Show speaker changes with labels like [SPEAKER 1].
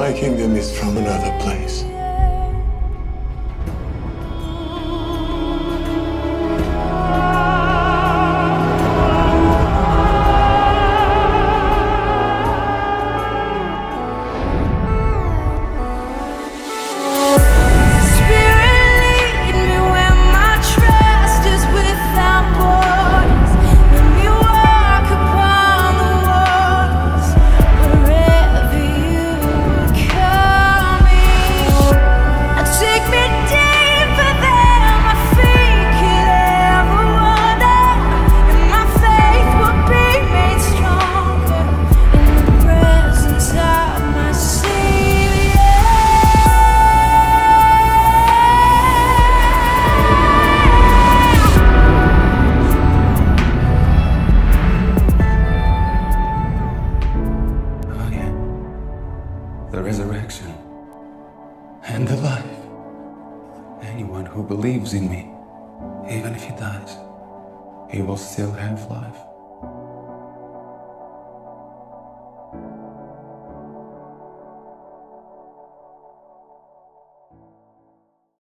[SPEAKER 1] My kingdom is from another place.
[SPEAKER 2] The resurrection and the life. Anyone who believes in me, even if he dies, he will still have life.